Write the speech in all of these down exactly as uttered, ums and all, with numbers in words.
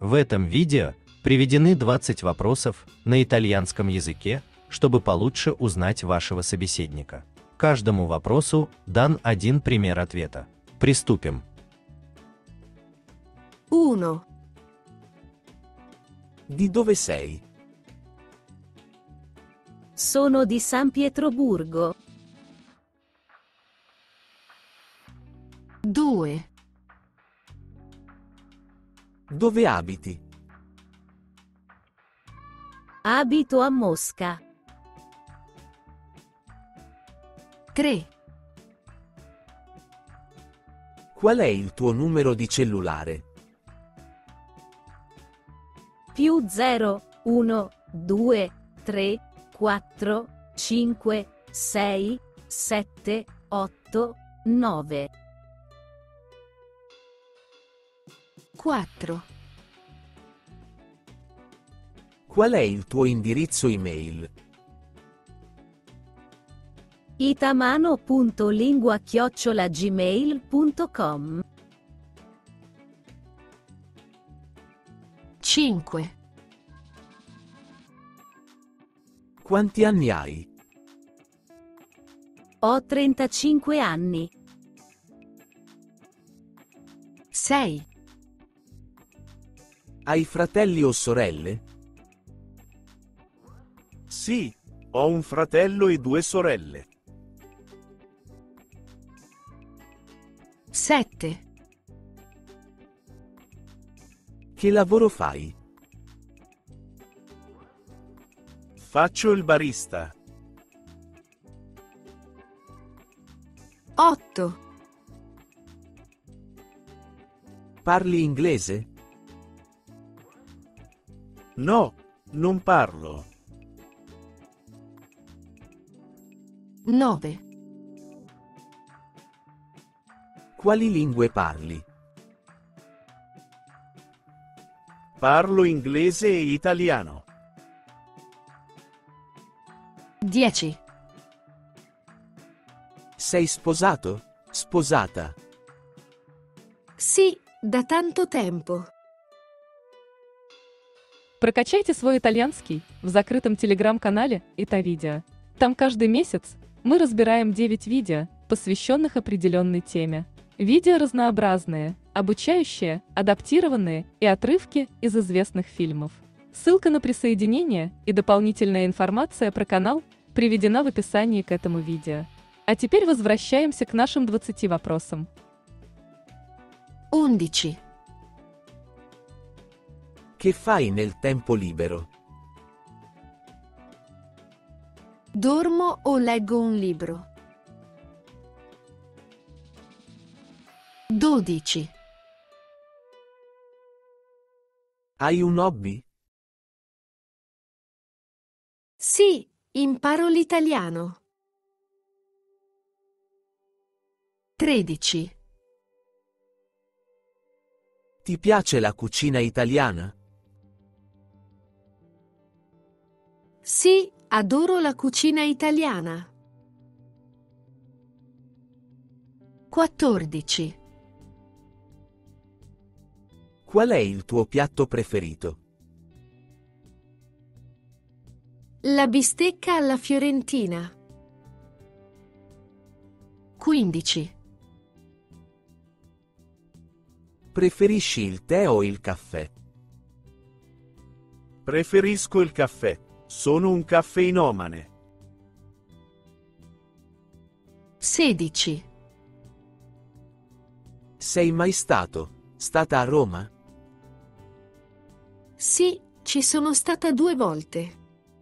В этом видео приведены двадцать вопросов на итальянском языке, чтобы получше узнать вашего собеседника. Каждому вопросу дан один пример ответа. Приступим. uno. Di dove sei? Sono di San Pietroburgo. due. Dove abiti? Abito a Mosca. tre. Qual è il tuo numero di cellulare? Più zero, uno, due, tre, quattro, cinque, sei, sette, otto, nove. quattro. Qual è il tuo indirizzo email? itamano punto lingua chiocciola gmail punto com. cinque. Quanti anni hai? Ho trentacinque anni. sei. Hai fratelli o sorelle? Sì, ho un fratello e due sorelle. sette. Che lavoro fai? Faccio il barista. otto. Parli inglese? No, non parlo. nove. Quali lingue parli? Parlo inglese e italiano. dieci. Sei sposato? Sposata? Sì, da tanto tempo. Прокачайте свой итальянский в закрытом телеграм-канале ИтаВидео. Там каждый месяц мы разбираем девять видео, посвященных определенной теме. Видео разнообразные, обучающие, адаптированные и отрывки из известных фильмов. Ссылка на присоединение и дополнительная информация про канал приведена в описании к этому видео. А теперь возвращаемся к нашим двадцати вопросам. undici. Che fai nel tempo libero? Dormo o leggo un libro. dodici. Hai un hobby? Sì, imparo l'italiano. tredici. Ti piace la cucina italiana? Sì, adoro la cucina italiana. quattordici. Qual è il tuo piatto preferito? La bistecca alla fiorentina. quindici. Preferisci il tè o il caffè? Preferisco il caffè. Sono un caffeinomane. sedici. Sei mai stato, stata a Roma? Sì, ci sono stata due volte.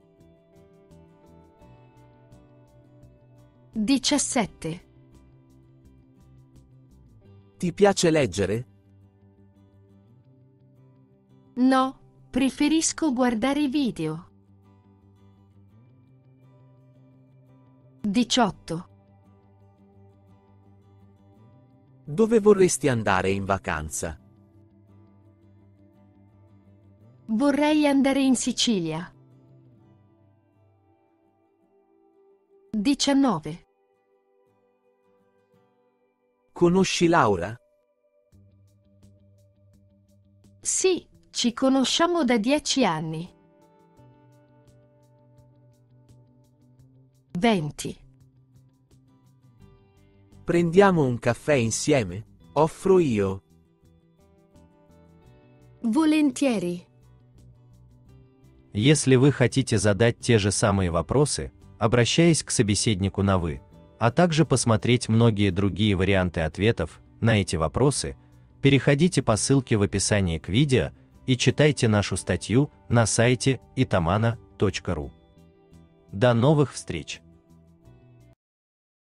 diciassette. Ti piace leggere? No, preferisco guardare video. diciotto. Dove vorresti andare in vacanza? Vorrei andare in Sicilia. diciannove. Conosci Laura? Sì, Ci conosciamo da dieci anni. venti. Prendiamo un caffè insieme? Offro io. Volentieri. Если вы хотите задать те же самые вопросы, обращаясь к собеседнику на «вы», а также посмотреть многие другие варианты ответов на эти вопросы, переходите по ссылке в описании к видео и читайте нашу статью на сайте itamana точка ру. До новых встреч!